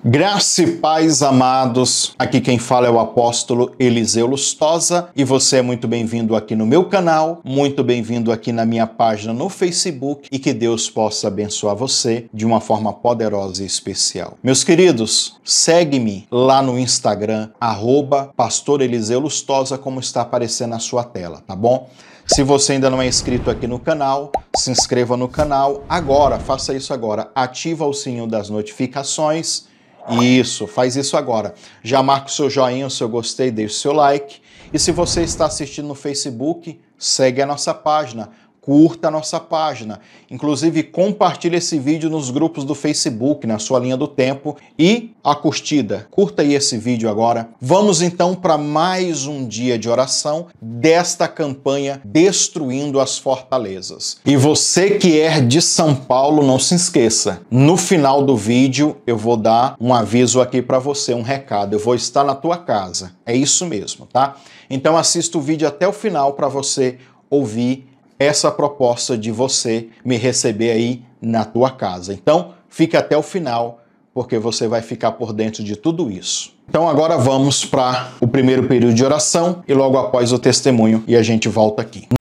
Graça e paz, amados. Aqui quem fala é o apóstolo Eliseu Lustosa e você é muito bem-vindo aqui no meu canal, muito bem-vindo aqui na minha página no Facebook e que Deus possa abençoar você de uma forma poderosa e especial. Meus queridos, segue-me lá no Instagram, @Pastor Eliseu Lustosa, como está aparecendo na sua tela, tá bom? Se você ainda não é inscrito aqui no canal, se inscreva no canal agora, faça isso agora, ativa o sininho das notificações. Isso, faz isso agora. Já marca o seu joinha, o seu gostei, deixe o seu like. E se você está assistindo no Facebook, segue a nossa página, curta a nossa página. Inclusive, compartilhe esse vídeo nos grupos do Facebook, na sua linha do tempo. E a curtida. Curta aí esse vídeo agora. Vamos então para mais um dia de oração desta campanha Destruindo as Fortalezas. E você que é de São Paulo, não se esqueça. No final do vídeo, eu vou dar um aviso aqui para você, um recado. Eu vou estar na tua casa. É isso mesmo, tá? Então assista o vídeo até o final para você ouvir essa proposta de você me receber aí na tua casa. Então, fique até o final, porque você vai ficar por dentro de tudo isso. Então, agora vamos para o primeiro período de oração e logo após o testemunho e a gente volta aqui.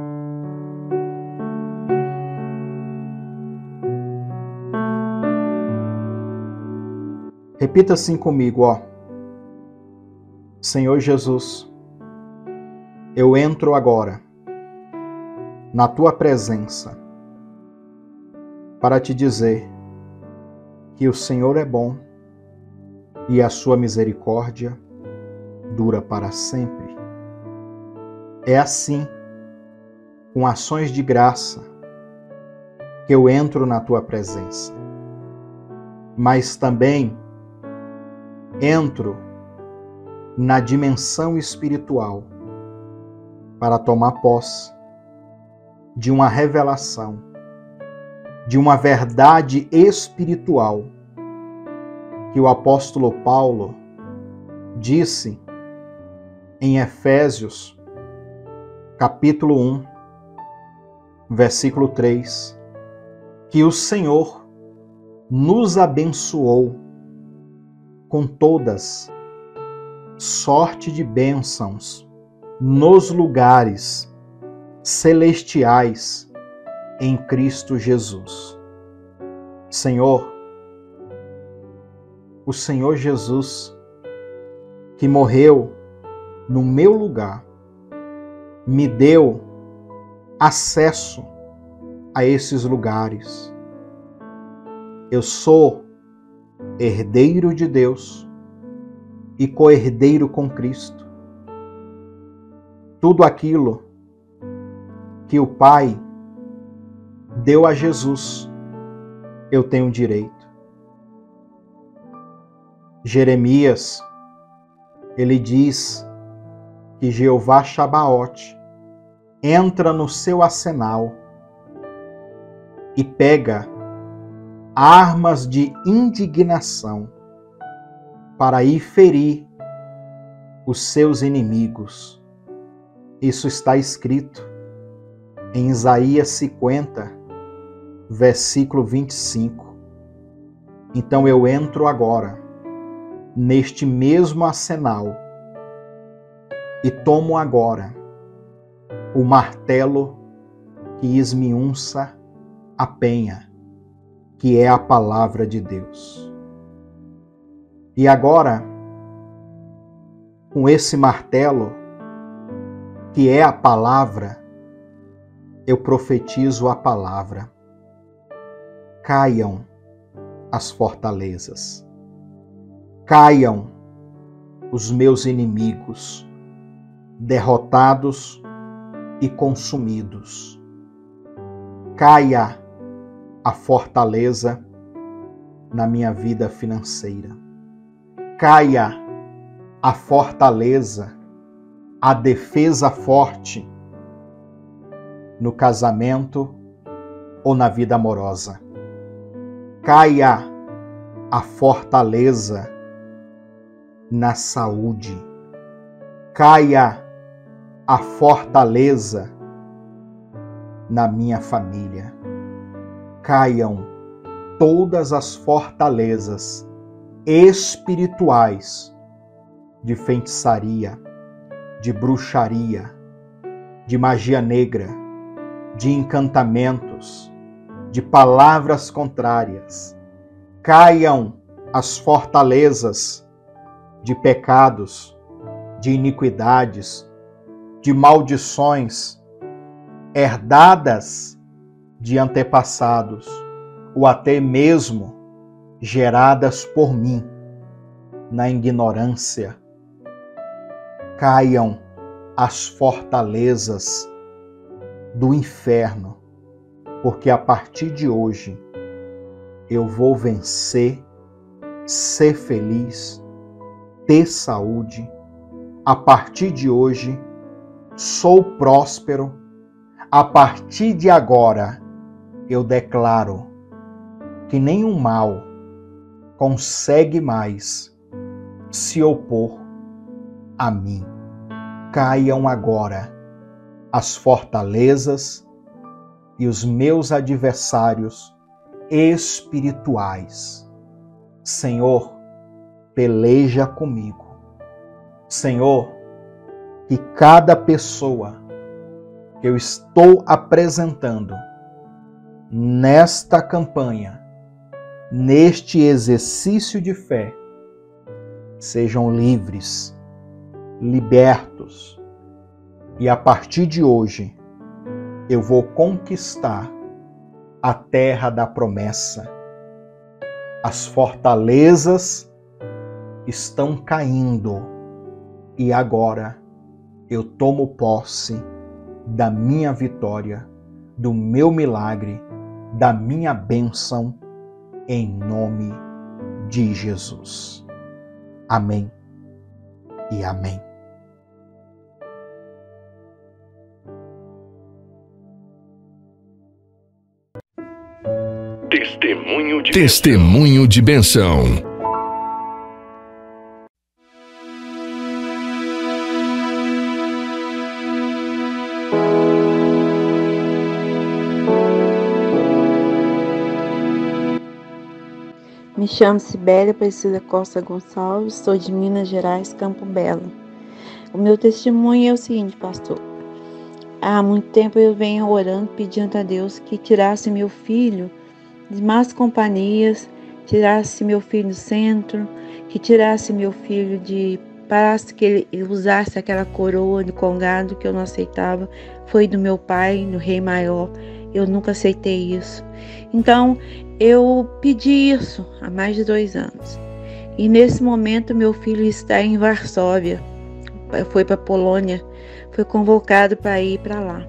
Repita assim comigo, ó. Senhor Jesus, eu entro agora na tua presença para te dizer que o Senhor é bom e a sua misericórdia dura para sempre. É assim, com ações de graça, que eu entro na tua presença, mas também entro na dimensão espiritual para tomar posse de uma revelação, de uma verdade espiritual que o apóstolo Paulo disse em Efésios, capítulo 1, versículo 3, que o Senhor nos abençoou com todas sorte de bênçãos nos lugares celestiais em Cristo Jesus. Senhor, o Senhor Jesus, que morreu no meu lugar, me deu acesso a esses lugares. Eu sou herdeiro de Deus e co-herdeiro com Cristo. Tudo aquilo que o Pai deu a Jesus, eu tenho direito. Jeremias, ele diz que Jeová Shabaoth entra no seu arsenal e pega armas de indignação para ir ferir os seus inimigos. Isso está escrito em Isaías 50, versículo 25. Então eu entro agora neste mesmo arsenal e tomo agora o martelo que esmiunça a penha, que é a palavra de Deus. E agora, com esse martelo, que é a palavra, eu profetizo a palavra. Caiam as fortalezas. Caiam os meus inimigos, derrotados e consumidos. Caia a fortaleza na minha vida financeira. Caia a fortaleza, a defesa forte no casamento ou na vida amorosa. Caia a fortaleza na saúde. Caia a fortaleza na minha família. Caiam todas as fortalezas espirituais de feitiçaria, de bruxaria, de magia negra, de encantamentos, de palavras contrárias. Caiam as fortalezas de pecados, de iniquidades, de maldições herdadas de antepassados, ou até mesmo geradas por mim na ignorância. Caiam as fortalezas do inferno, porque a partir de hoje eu vou vencer, ser feliz, ter saúde. A partir de hoje sou próspero. A partir de agora eu declaro que nenhum mal consegue mais se opor a mim. Caiam agora as fortalezas e os meus adversários espirituais. Senhor, peleja comigo. Senhor, que cada pessoa que eu estou apresentando nesta campanha, neste exercício de fé, sejam livres, libertos, e a partir de hoje eu vou conquistar a terra da promessa. As fortalezas estão caindo e agora eu tomo posse da minha vitória, do meu milagre, da minha bênção, em nome de Jesus. Amém e amém. Testemunho de bênção. Me chamo Cibélia Aparecida Costa Gonçalves, sou de Minas Gerais, Campo Belo. O meu testemunho é o seguinte, pastor. Há muito tempo eu venho orando, pedindo a Deus que tirasse meu filho de más companhias, tirasse meu filho do centro, que tirasse meu filho parasse que ele usasse aquela coroa de congado que eu não aceitava. Foi do meu pai, no Rei Maior. Eu nunca aceitei isso. Então, eu pedi isso há mais de 2 anos. E nesse momento, meu filho está em Varsóvia. Foi para a Polônia. Foi convocado para ir para lá.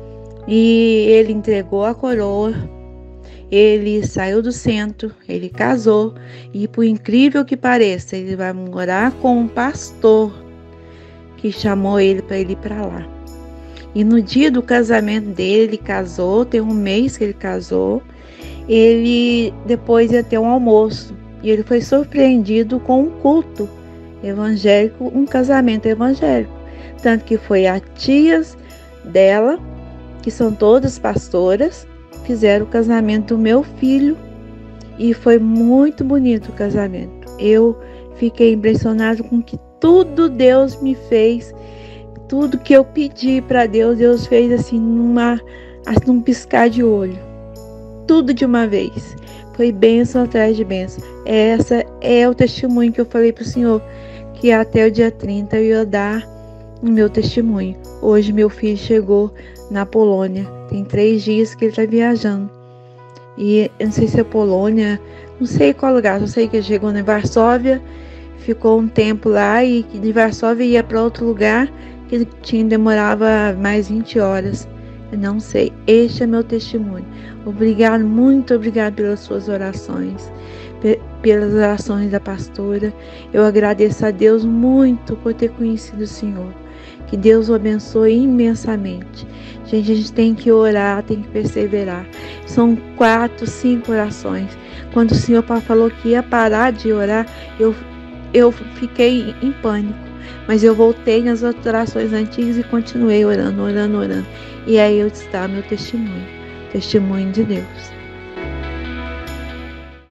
E ele entregou a coroa. Ele saiu do centro. Ele casou. E por incrível que pareça, ele vai morar com um pastor que chamou ele para ir para lá. E no dia do casamento dele, ele casou. Tem 1 mês que ele casou. Ele depois ia ter um almoço e ele foi surpreendido com um culto evangélico, um casamento evangélico, tanto que foi as tias dela, que são todas pastoras, fizeram o casamento do meu filho e foi muito bonito o casamento. Eu fiquei impressionado com que tudo Deus me fez, tudo que eu pedi para Deus, Deus fez assim num piscar de olho. Tudo de uma vez. Foi bênção atrás de bênção. Essa é o testemunho que eu falei para o Senhor, que até o dia 30 eu ia dar o meu testemunho. Hoje meu filho chegou na Polônia. Tem 3 dias que ele está viajando. E eu não sei se é Polônia, não sei qual lugar. Só sei que ele chegou em Varsóvia, ficou um tempo lá e de Varsóvia ia para outro lugar que demorava mais 20 horas. Eu não sei. Este é meu testemunho. Obrigado, muito obrigado pelas suas orações, pelas orações da pastora. Eu agradeço a Deus muito por ter conhecido o Senhor. Que Deus o abençoe imensamente. Gente, a gente tem que orar, tem que perseverar. São 4, 5 orações. Quando o Senhor falou que ia parar de orar, eu fiquei em pânico. Mas eu voltei nas orações antigas e continuei orando. E aí está meu testemunho de Deus.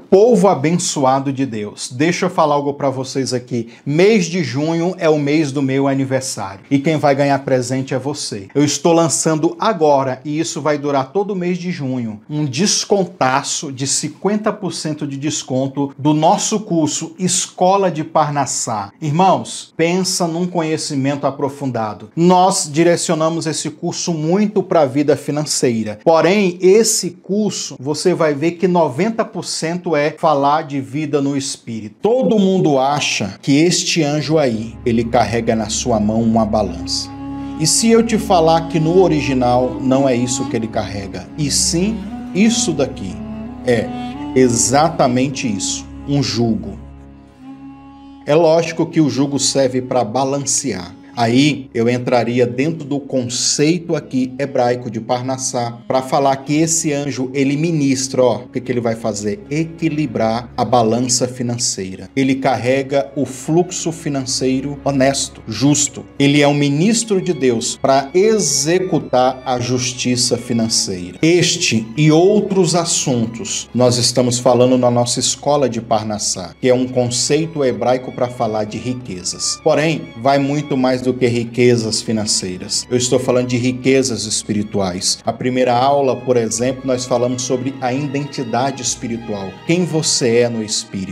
povo abençoado de Deus, deixa eu falar algo para vocês aqui. Mês de junho é o mês do meu aniversário e quem vai ganhar presente é você. Eu estou lançando agora, e isso vai durar todo o mês de junho, um descontaço de 50% de desconto do nosso curso Escola de Parnassá. Irmãos, pensa num conhecimento aprofundado. Nós direcionamos esse curso muito para a vida financeira. Porém, esse curso, você vai ver que 90% é falar de vida no espírito. Todo mundo acha que este anjo aí, ele carrega na sua mão uma balança. E se eu te falar que no original não é isso que ele carrega, e sim isso daqui, é exatamente isso, um jugo. É lógico que o jugo serve para balancear. Aí eu entraria dentro do conceito aqui hebraico de Parnassá para falar que esse anjo, ele ministra, o que ele vai fazer? Equilibrar a balança financeira. Ele carrega o fluxo financeiro honesto, justo. Ele é um ministro de Deus para executar a justiça financeira. Este e outros assuntos nós estamos falando na nossa escola de Parnassá, que é um conceito hebraico para falar de riquezas. Porém, vai muito mais do que riquezas financeiras. Eu estou falando de riquezas espirituais. A primeira aula, por exemplo, nós falamos sobre a identidade espiritual. Quem você é no espírito.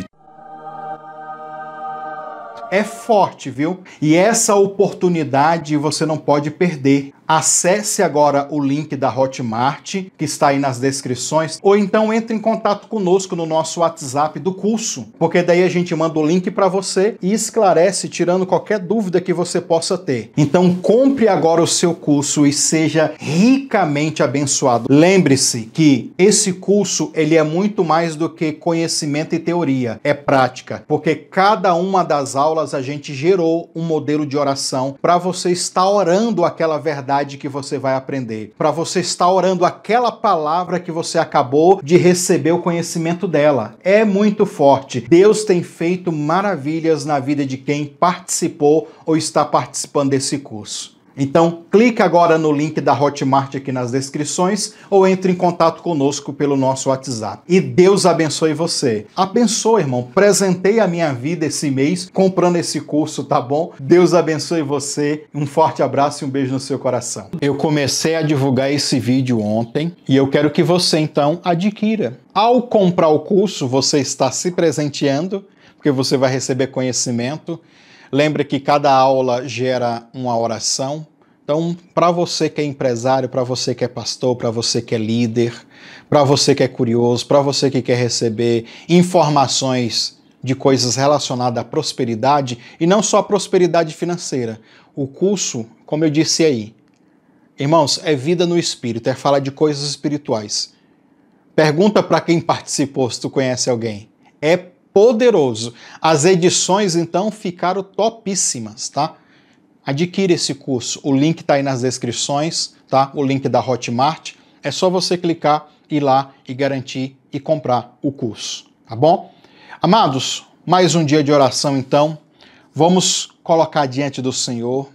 É forte, viu? E essa oportunidade você não pode perder. Acesse agora o link da Hotmart, que está aí nas descrições, ou então entre em contato conosco no nosso WhatsApp do curso, porque daí a gente manda o link para você e esclarece, tirando qualquer dúvida que você possa ter. Então compre agora o seu curso e seja ricamente abençoado. Lembre-se que esse curso ele é muito mais do que conhecimento e teoria, é prática, porque cada uma das aulas a gente gerou um modelo de oração para você estar orando aquela verdade que você vai aprender, para você estar orando aquela palavra que você acabou de receber o conhecimento dela. É muito forte. Deus tem feito maravilhas na vida de quem participou ou está participando desse curso. Então, clique agora no link da Hotmart aqui nas descrições ou entre em contato conosco pelo nosso WhatsApp. E Deus abençoe você. Abençoe, irmão. Presentei a minha vida esse mês comprando esse curso, tá bom? Deus abençoe você. Um forte abraço e um beijo no seu coração. Eu comecei a divulgar esse vídeo ontem e eu quero que você, então, adquira. Ao comprar o curso, você está se presenteando, porque você vai receber conhecimento. Lembre que cada aula gera uma oração. Então, para você que é empresário, para você que é pastor, para você que é líder, para você que é curioso, para você que quer receber informações de coisas relacionadas à prosperidade, e não só a prosperidade financeira. O curso, como eu disse aí, irmãos, é vida no espírito, é falar de coisas espirituais. Pergunta para quem participou se tu conhece alguém. É poderoso. As edições, então, ficaram topíssimas, tá? Adquire esse curso. O link tá aí nas descrições, tá? O link da Hotmart. É só você clicar, ir lá e garantir e comprar o curso, tá bom? Amados, mais um dia de oração, então. Vamos colocar diante do Senhor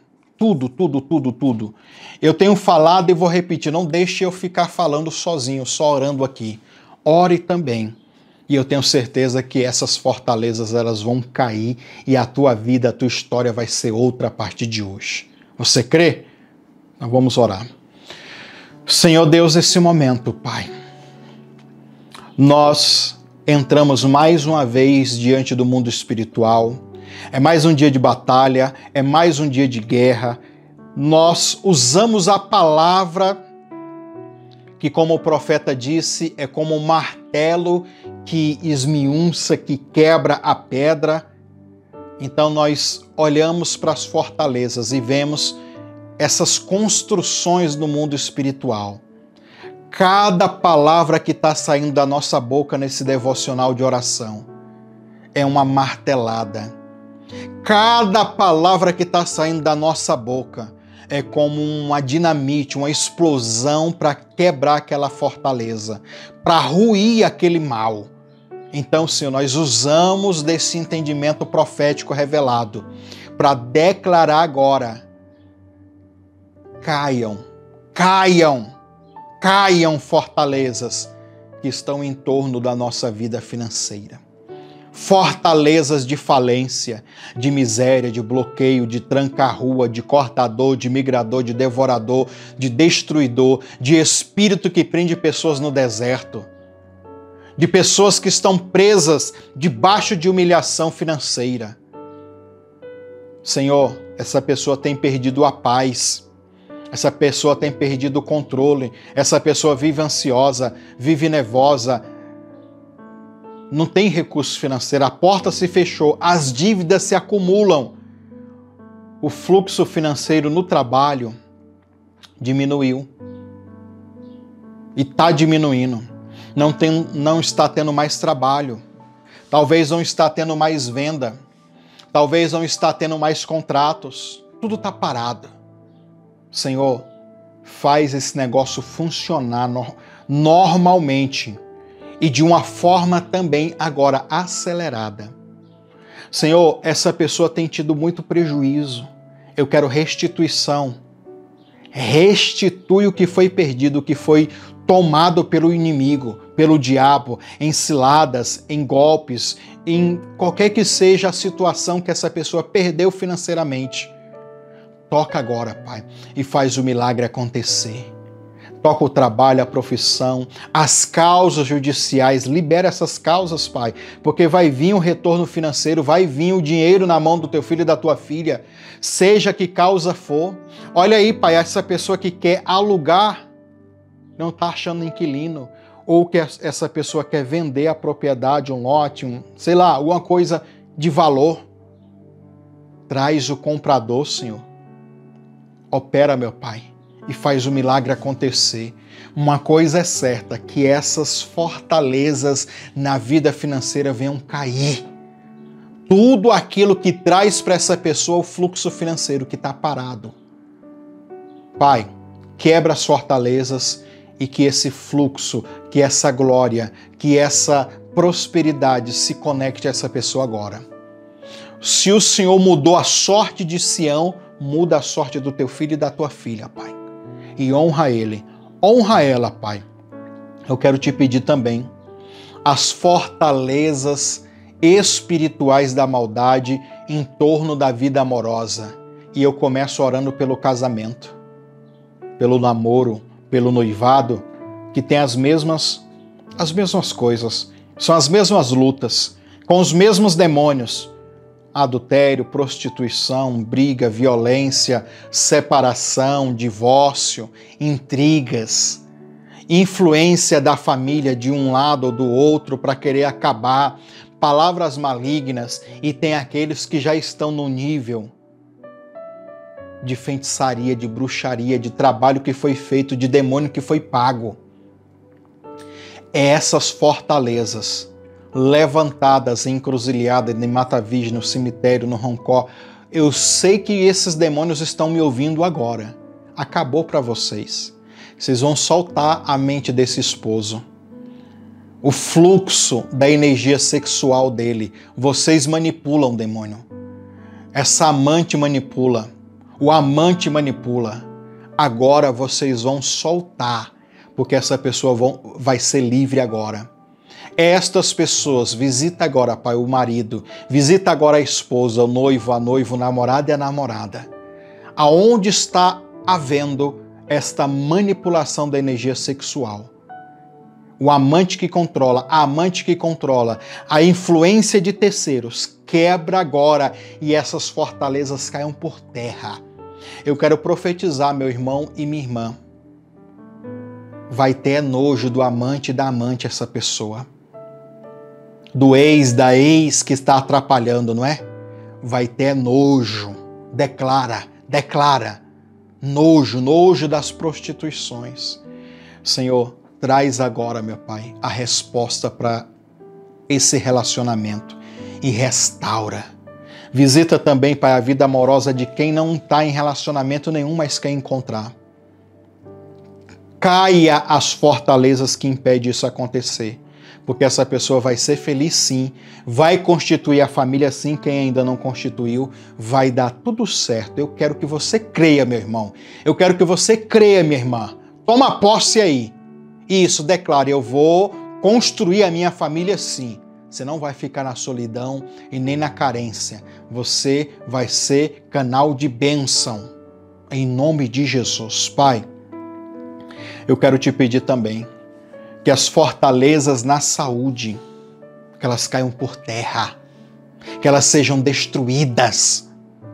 tudo. Eu tenho falado e vou repetir, não deixe eu ficar falando sozinho, só orando aqui. Ore também. E eu tenho certeza que essas fortalezas elas vão cair e a tua vida, a tua história vai ser outra a partir de hoje. Você crê? Então vamos orar. Senhor Deus, nesse momento, Pai, nós entramos mais uma vez diante do mundo espiritual. É mais um dia de batalha, é mais um dia de guerra. Nós usamos a palavra que, como o profeta disse, é como um martelo que esmiuça, que quebra a pedra. Então nós olhamos para as fortalezas e vemos essas construções no mundo espiritual. Cada palavra que está saindo da nossa boca nesse devocional de oração é uma martelada. Cada palavra que está saindo da nossa boca é como uma dinamite, uma explosão para quebrar aquela fortaleza, para ruir aquele mal. Então, Senhor, nós usamos desse entendimento profético revelado para declarar agora: caiam fortalezas que estão em torno da nossa vida financeira. Fortalezas de falência, de miséria, de bloqueio, de tranca-rua, de cortador, de migrador, de devorador, de destruidor, de espírito que prende pessoas no deserto, de pessoas que estão presas debaixo de humilhação financeira. Senhor, essa pessoa tem perdido a paz, essa pessoa tem perdido o controle, essa pessoa vive ansiosa, vive nervosa, não tem recurso financeiro, a porta se fechou, as dívidas se acumulam, o fluxo financeiro no trabalho diminuiu e está diminuindo, não está tendo mais trabalho, talvez não está tendo mais venda, talvez não está tendo mais contratos, tudo está parado. Senhor, faz esse negócio funcionar normalmente e de uma forma também agora acelerada. Senhor, essa pessoa tem tido muito prejuízo. Eu quero restituição. Restitui o que foi perdido, o que foi tomado pelo inimigo, pelo diabo, em ciladas, em golpes, em qualquer que seja a situação que essa pessoa perdeu financeiramente. Toca agora, Pai, e faz o milagre acontecer. Toca o trabalho, a profissão, as causas judiciais, libera essas causas, Pai, porque vai vir um retorno financeiro, vai vir o dinheiro na mão do teu filho e da tua filha, seja que causa for. Olha aí, Pai, essa pessoa que quer alugar, não está achando inquilino, ou que essa pessoa quer vender a propriedade, um lote, sei lá, alguma coisa de valor. Traz o comprador, Senhor. Opera, meu Pai, e faz o milagre acontecer. Uma coisa é certa, que essas fortalezas na vida financeira venham cair. Tudo aquilo que traz para essa pessoa o fluxo financeiro que está parado. Pai, quebra as fortalezas e que esse fluxo, que essa glória, que essa prosperidade se conecte a essa pessoa agora. Se o Senhor mudou a sorte de Sião, muda a sorte do teu filho e da tua filha, Pai. E honra ele, honra ela, Pai. Eu quero te pedir também as fortalezas espirituais da maldade em torno da vida amorosa. E eu começo orando pelo casamento, pelo namoro, pelo noivado, que tem as mesmas coisas, são as mesmas lutas, com os mesmos demônios. Adultério, prostituição, briga, violência, separação, divórcio, intrigas, influência da família de um lado ou do outro para querer acabar, palavras malignas, e tem aqueles que já estão no nível de feitiçaria, de bruxaria, de trabalho que foi feito, de demônio que foi pago. Essas fortalezas levantadas em encruzilhada, em Mata Virgem, no cemitério, no Roncó, eu sei que esses demônios estão me ouvindo agora. Acabou para vocês. Vocês vão soltar a mente desse esposo. O fluxo da energia sexual dele. Vocês manipulam o demônio. Essa amante manipula. O amante manipula. Agora vocês vão soltar, porque essa pessoa vai ser livre agora. Estas pessoas, visita agora, Pai, o marido, visita agora a esposa, o noivo, o namorado e a namorada. Aonde está havendo esta manipulação da energia sexual? O amante que controla, a amante que controla, a influência de terceiros, quebra agora e essas fortalezas caiam por terra. Eu quero profetizar, meu irmão e minha irmã. Vai ter nojo do amante e da amante essa pessoa. Do ex, da ex que está atrapalhando, não é? Vai ter nojo. Declara. Nojo das prostituições. Senhor, traz agora, meu Pai, a resposta para esse relacionamento e restaura. Visita também, Pai, a vida amorosa de quem não está em relacionamento nenhum, mas quer encontrar. Caia as fortalezas que impedem isso acontecer, porque essa pessoa vai ser feliz sim, vai constituir a família sim, quem ainda não constituiu, vai dar tudo certo. Eu quero que você creia, meu irmão. Eu quero que você creia, minha irmã. Toma posse aí. Isso, declare, eu vou construir a minha família, sim. Você não vai ficar na solidão e nem na carência. Você vai ser canal de bênção. Em nome de Jesus. Pai, eu quero te pedir também que as fortalezas na saúde, que elas caiam por terra, que elas sejam destruídas.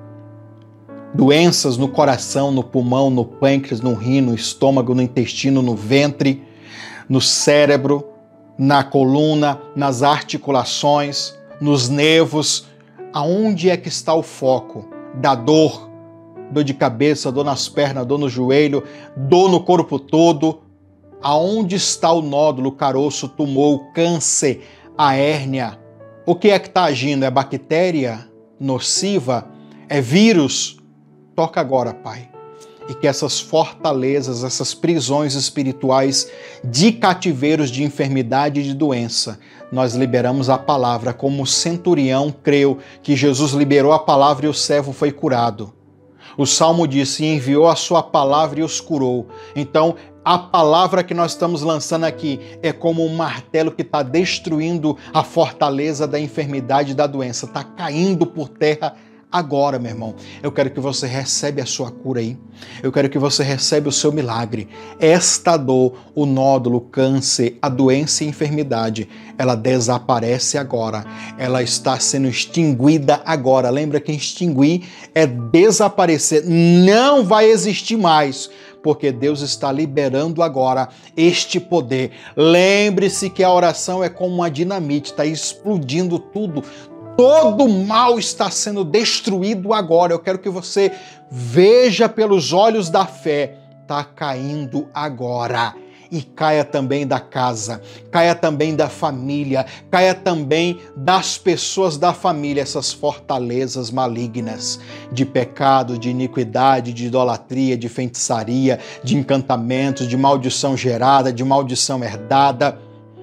Doenças no coração, no pulmão, no pâncreas, no rim, no estômago, no intestino, no ventre, no cérebro, na coluna, nas articulações, nos nervos. Aonde é que está o foco da dor? Dor de cabeça, dor nas pernas, dor no joelho, dor no corpo todo. Aonde está o nódulo, o caroço, o tumor, o câncer, a hérnia? O que é que está agindo? É bactéria nociva? É vírus? Toca agora, Pai. E que essas fortalezas, essas prisões espirituais de cativeiros de enfermidade e de doença, nós liberamos a palavra, como o centurião creu que Jesus liberou a palavra e o servo foi curado. O Salmo disse, enviou a sua palavra e os curou. Então, a palavra que nós estamos lançando aqui é como um martelo que está destruindo a fortaleza da enfermidade e da doença. Está caindo por terra agora, meu irmão. Eu quero que você receba a sua cura aí. Eu quero que você receba o seu milagre. Esta dor, o nódulo, o câncer, a doença e a enfermidade, ela desaparece agora. Ela está sendo extinguida agora. Lembra que extinguir é desaparecer. Não vai existir mais, porque Deus está liberando agora este poder. Lembre-se que a oração é como uma dinamite, está explodindo tudo. Todo mal está sendo destruído agora. Eu quero que você veja pelos olhos da fé. Está caindo agora. E caia também da casa, caia também da família, caia também das pessoas da família, essas fortalezas malignas de pecado, de iniquidade, de idolatria, de feitiçaria, de encantamento, de maldição gerada, de maldição herdada,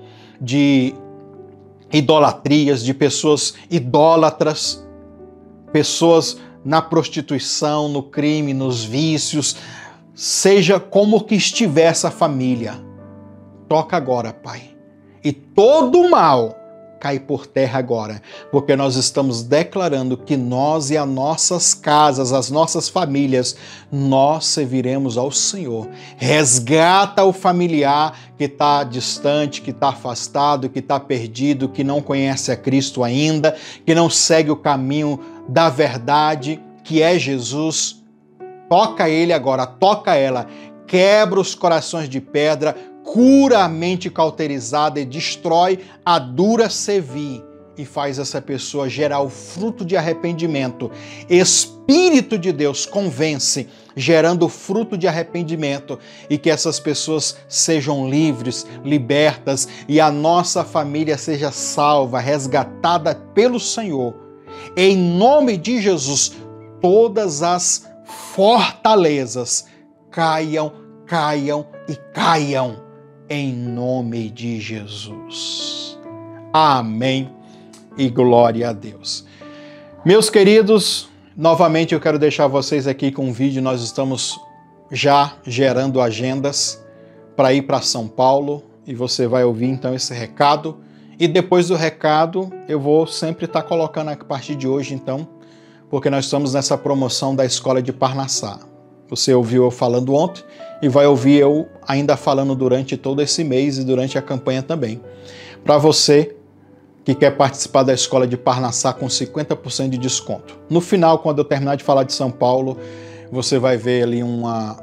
de idolatrias, de pessoas idólatras, pessoas na prostituição, no crime, nos vícios, seja como que estiver essa família. Toca agora, Pai. E todo mal cai por terra agora, porque nós estamos declarando que nós e as nossas casas, as nossas famílias, nós serviremos ao Senhor. Resgata o familiar que está distante, que está afastado, que está perdido, que não conhece a Cristo ainda, que não segue o caminho da verdade, que é Jesus. Toca ele agora, toca ela, quebra os corações de pedra, cura a mente cauterizada e destrói a dura cerviz e faz essa pessoa gerar o fruto de arrependimento. Espírito de Deus convence, gerando o fruto de arrependimento, e que essas pessoas sejam livres, libertas, e a nossa família seja salva, resgatada pelo Senhor. Em nome de Jesus, todas as fortalezas caiam, caiam e caiam. Em nome de Jesus. Amém e glória a Deus. Meus queridos, novamente eu quero deixar vocês aqui com um vídeo. Nós estamos já gerando agendas para ir para São Paulo e você vai ouvir então esse recado. E depois do recado eu vou sempre estar colocando a partir de hoje então, porque nós estamos nessa promoção da Escola de Parnassá. Você ouviu eu falando ontem e vai ouvir eu ainda falando durante todo esse mês e durante a campanha também. Para você que quer participar da Escola de Parnassá com 50% de desconto. No final, quando eu terminar de falar de São Paulo, você vai ver ali uma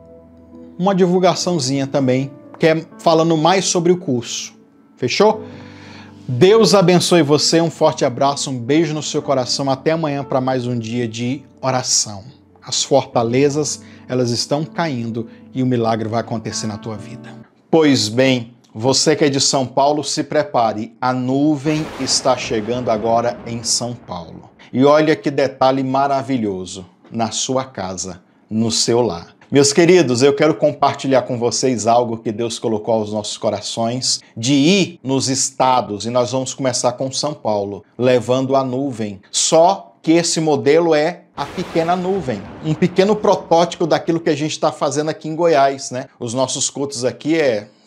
divulgaçãozinha também, que é falando mais sobre o curso. Fechou? Deus abençoe você, um forte abraço, um beijo no seu coração. Até amanhã para mais um dia de oração. As fortalezas, elas estão caindo e o milagre vai acontecer na tua vida. Pois bem, você que é de São Paulo, se prepare. A nuvem está chegando agora em São Paulo. E olha que detalhe maravilhoso na sua casa, no seu lar. Meus queridos, eu quero compartilhar com vocês algo que Deus colocou aos nossos corações, de ir nos estados, e nós vamos começar com São Paulo, levando a nuvem. Só que esse modelo é a pequena nuvem, um pequeno protótipo daquilo que a gente está fazendo aqui em Goiás, né? Os nossos cultos aqui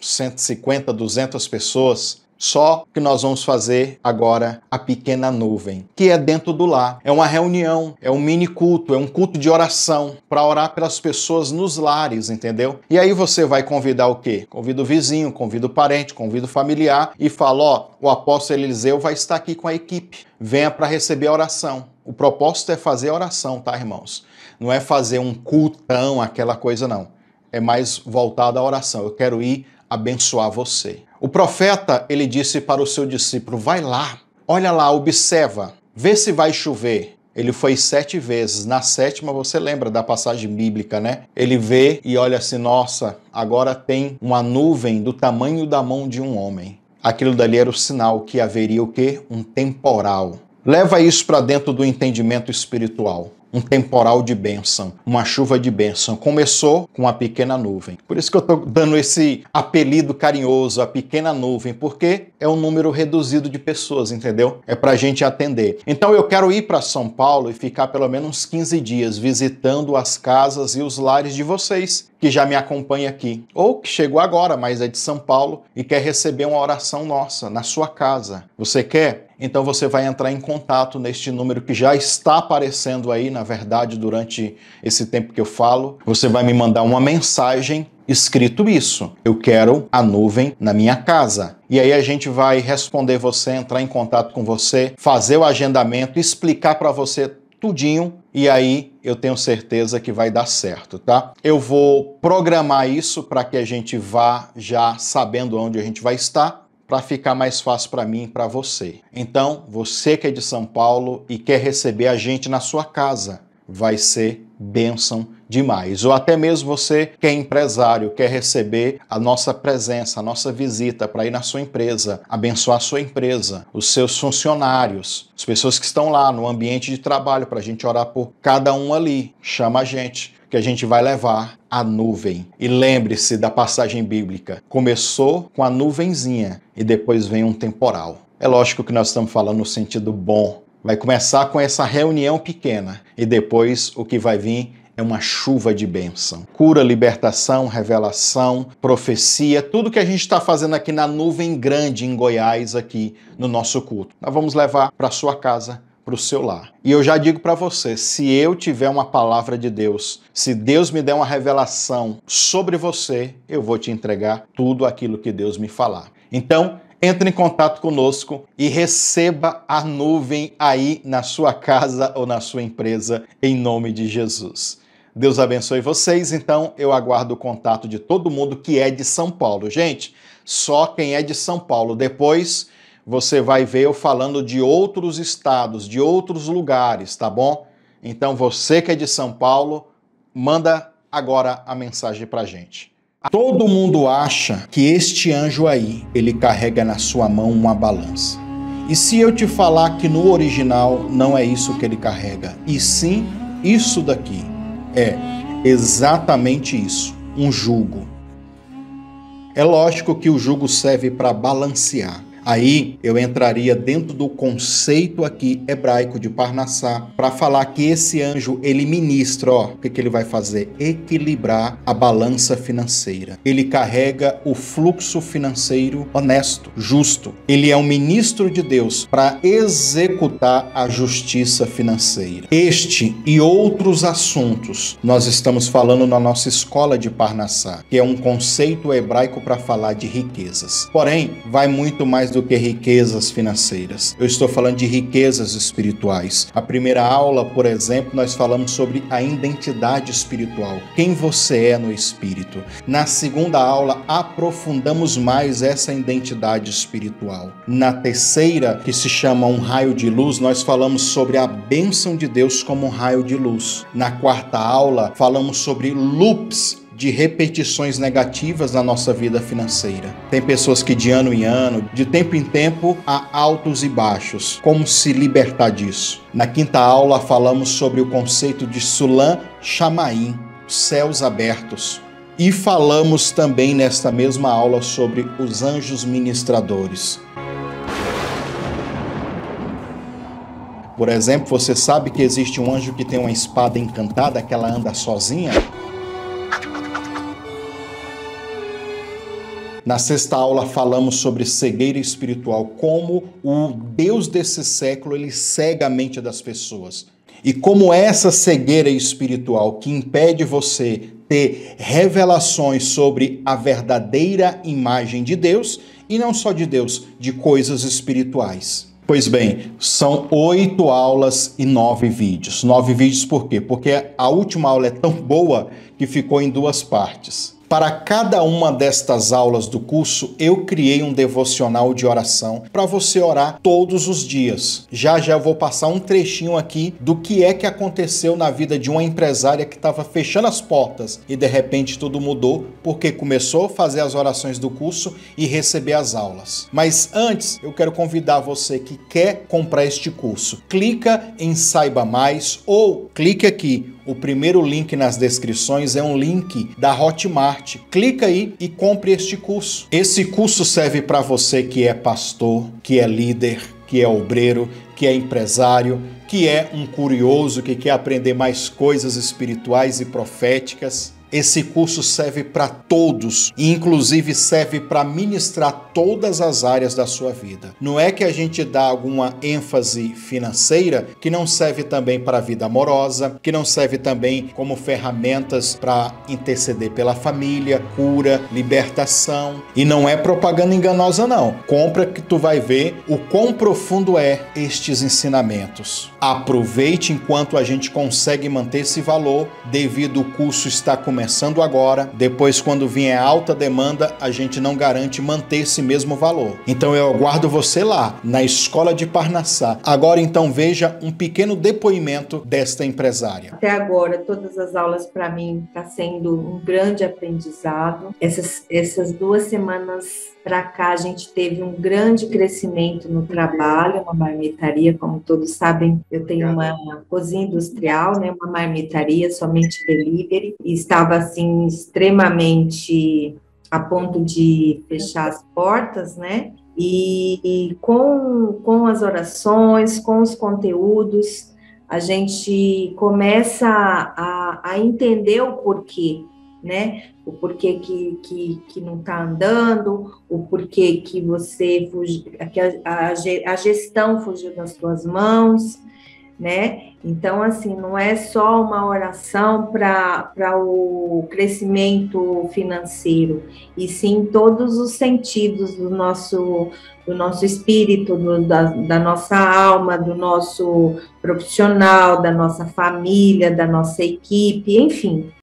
150, 200 pessoas. Só que nós vamos fazer agora a pequena nuvem, que é dentro do lar. É uma reunião, é um mini culto, é um culto de oração para orar pelas pessoas nos lares, entendeu? E aí você vai convidar o quê? Convida o vizinho, convida o parente, convida o familiar e fala, ó, o apóstolo Eliseu vai estar aqui com a equipe. Venha para receber a oração. O propósito é fazer a oração, tá, irmãos? Não é fazer um cultão, aquela coisa, não. É mais voltado à oração. Eu quero ir abençoar você. O profeta, ele disse para o seu discípulo, vai lá, olha lá, observa, vê se vai chover. Ele foi 7 vezes, na 7ª você lembra da passagem bíblica, né? Ele vê e olha assim, nossa, agora tem uma nuvem do tamanho da mão de um homem. Aquilo dali era o sinal que haveria o quê? Um temporal. Leva isso para dentro do entendimento espiritual. Um temporal de bênção, uma chuva de bênção. Começou com uma pequena nuvem. Por isso que eu estou dando esse apelido carinhoso, a pequena nuvem, porque é um número reduzido de pessoas, entendeu? É para a gente atender. Então eu quero ir para São Paulo e ficar pelo menos 15 dias visitando as casas e os lares de vocês, que já me acompanha aqui, ou que chegou agora, mas é de São Paulo e quer receber uma oração nossa na sua casa. Você quer? Então você vai entrar em contato neste número que já está aparecendo aí, na verdade, durante esse tempo que eu falo. Você vai me mandar uma mensagem escrito isso. Eu quero a nuvem na minha casa. E aí a gente vai responder você, entrar em contato com você, fazer o agendamento, explicar para você tudinho, e aí eu tenho certeza que vai dar certo, tá? Eu vou programar isso para que a gente vá já sabendo onde a gente vai estar, para ficar mais fácil para mim e para você. Então, você que é de São Paulo e quer receber a gente na sua casa, vai ser bênção demais. Ou até mesmo você que é empresário, quer receber a nossa presença, a nossa visita para ir na sua empresa, abençoar a sua empresa, os seus funcionários, as pessoas que estão lá no ambiente de trabalho, para a gente orar por cada um ali. Chama a gente, que a gente vai levar a nuvem. E lembre-se da passagem bíblica. Começou com a nuvenzinha e depois vem um temporal. É lógico que nós estamos falando no sentido bom. Vai começar com essa reunião pequena e depois o que vai vir é uma chuva de bênção. Cura, libertação, revelação, profecia, tudo que a gente está fazendo aqui na Nuvem Grande em Goiás, aqui no nosso culto. Nós vamos levar para sua casa, para o seu lar. E eu já digo para você, se eu tiver uma palavra de Deus, se Deus me der uma revelação sobre você, eu vou te entregar tudo aquilo que Deus me falar. Então, entre em contato conosco e receba a nuvem aí na sua casa ou na sua empresa, em nome de Jesus. Deus abençoe vocês, então eu aguardo o contato de todo mundo que é de São Paulo. Gente, só quem é de São Paulo. Depois você vai ver eu falando de outros estados, de outros lugares, tá bom? Então você que é de São Paulo, manda agora a mensagem pra gente. Todo mundo acha que este anjo aí, ele carrega na sua mão uma balança. E se eu te falar que no original não é isso que ele carrega, e sim isso daqui, é exatamente isso, um jugo. É lógico que o jugo serve para balancear. Aí eu entraria dentro do conceito aqui hebraico de Parnassá para falar que esse anjo, ele ministra, ó, o que ele vai fazer? Equilibrar a balança financeira. Ele carrega o fluxo financeiro honesto, justo. Ele é um ministro de Deus para executar a justiça financeira. Este e outros assuntos nós estamos falando na nossa escola de Parnassá, que é um conceito hebraico para falar de riquezas. Porém, vai muito mais do que riquezas financeiras. Eu estou falando de riquezas espirituais. A primeira aula, por exemplo, nós falamos sobre a identidade espiritual. Quem você é no espírito. Na segunda aula, aprofundamos mais essa identidade espiritual. Na terceira, que se chama um raio de luz, nós falamos sobre a bênção de Deus como um raio de luz. Na quarta aula, falamos sobre loops de repetições negativas na nossa vida financeira. Tem pessoas que de ano em ano, de tempo em tempo, há altos e baixos. Como se libertar disso? Na quinta aula falamos sobre o conceito de Sulam Shamaim, céus abertos. E falamos também nesta mesma aula sobre os anjos ministradores. Por exemplo, você sabe que existe um anjo que tem uma espada encantada, que ela anda sozinha? Na sexta aula falamos sobre cegueira espiritual, como o Deus desse século ele cega a mente das pessoas. E como essa cegueira espiritual que impede você ter revelações sobre a verdadeira imagem de Deus, e não só de Deus, de coisas espirituais. Pois bem, são 8 aulas e 9 vídeos. 9 vídeos por quê? Porque a última aula é tão boa que ficou em 2 partes. Para cada uma destas aulas do curso, eu criei um devocional de oração para você orar todos os dias. Já eu vou passar um trechinho aqui do que é que aconteceu na vida de uma empresária que estava fechando as portas e de repente tudo mudou porque começou a fazer as orações do curso e receber as aulas. Mas antes, eu quero convidar você que quer comprar este curso. Clica em Saiba Mais ou clique aqui. O primeiro link nas descrições é um link da Hotmart. Clica aí e compre este curso. Esse curso serve para você que é pastor, que é líder, que é obreiro, que é empresário, que é um curioso, que quer aprender mais coisas espirituais e proféticas. Esse curso serve para todos e inclusive serve para ministrar todas as áreas da sua vida. Não é que a gente dá alguma ênfase financeira que não serve também para a vida amorosa, que não serve também como ferramentas para interceder pela família, cura, libertação. E não é propaganda enganosa não. Compra que tu vai ver o quão profundo é estes ensinamentos. Aproveite enquanto a gente consegue manter esse valor, devido o curso estar começando agora. Depois, quando vier alta demanda, a gente não garante manter esse mesmo valor. Então eu aguardo você lá, na Escola de Parnassá. Agora então veja um pequeno depoimento desta empresária. Até agora, todas as aulas para mim está sendo um grande aprendizado. Essas 2 semanas para cá a gente teve um grande crescimento no trabalho, uma marmitaria, como todos sabem, eu tenho uma cozinha industrial, né, uma marmitaria, somente delivery, e estava assim extremamente a ponto de fechar as portas, né? E com as orações, com os conteúdos, a gente começa a entender o porquê, né? O porquê que não está andando, o porquê que você que a gestão fugiu das suas mãos, né? Então, assim, não é só uma oração para o crescimento financeiro, e sim todos os sentidos do nosso espírito, da nossa alma, do nosso profissional, da nossa família, da nossa equipe, enfim.